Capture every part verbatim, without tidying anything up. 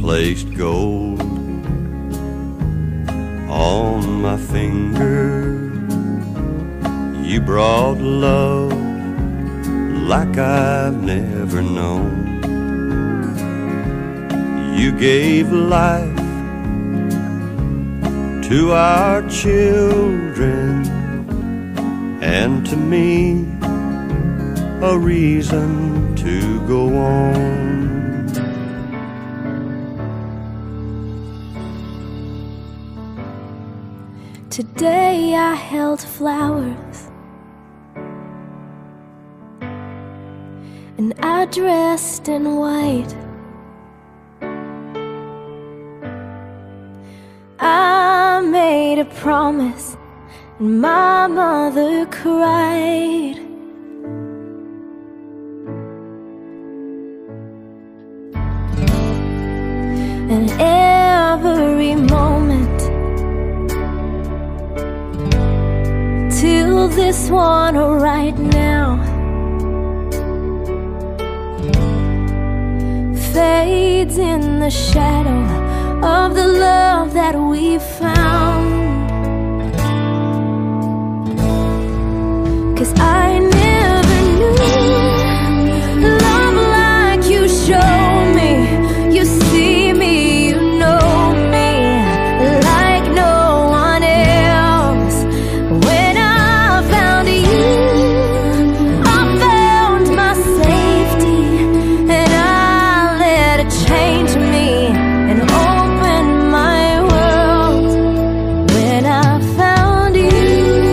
placed gold on my finger. You brought love like I've never known. You gave life to our children, and to me a reason to go on. Today I held flowers and I dressed in white. I made a promise and my mother cried. And every moment till this one right now fades in the shadow of the love that we found. 'Cause I never knew love like you showed me. You see me, you know me like no one else. When I found you, I found my safety, and I let it change me and open my world. When I found you,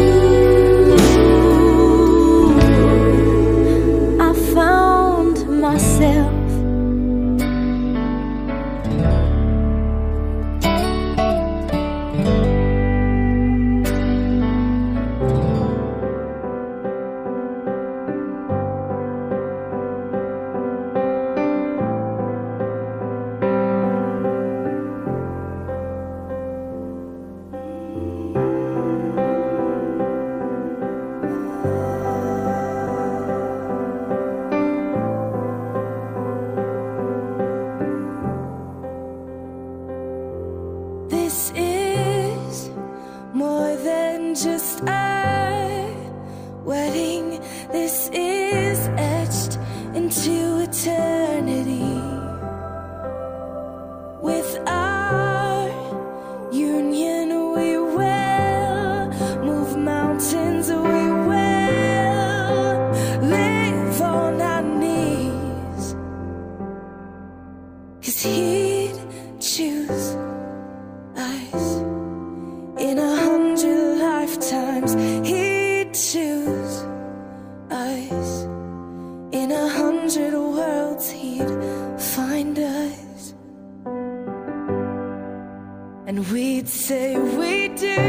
I found myself. This is more than just a wedding. This is etched into eternity. With our union we will move mountains, we will live on our knees. 'Cause he'd choose us in a hundred lifetimes. He'd choose us in a hundred worlds. He'd find us, and we'd say we do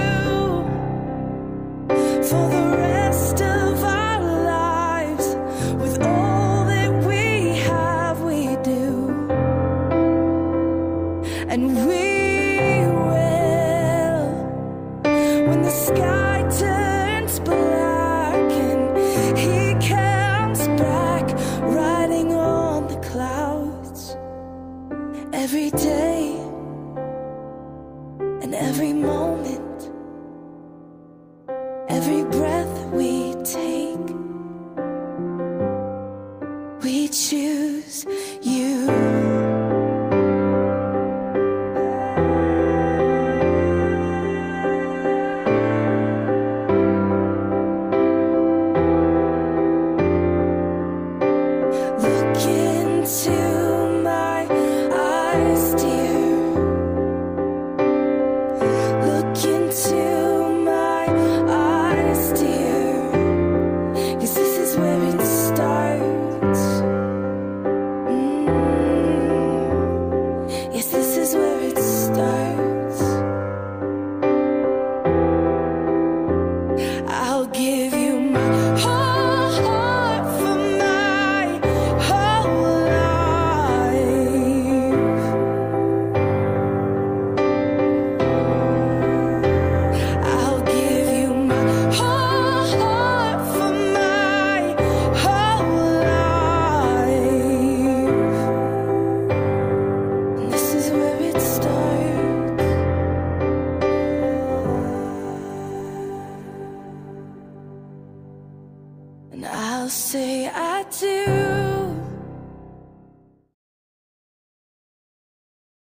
for the rest of our lives. With all that we have, we do, and we when the sky turns black and he comes back riding on the clouds. Every day and every moment, every breath we take, we choose you. I'll say I do.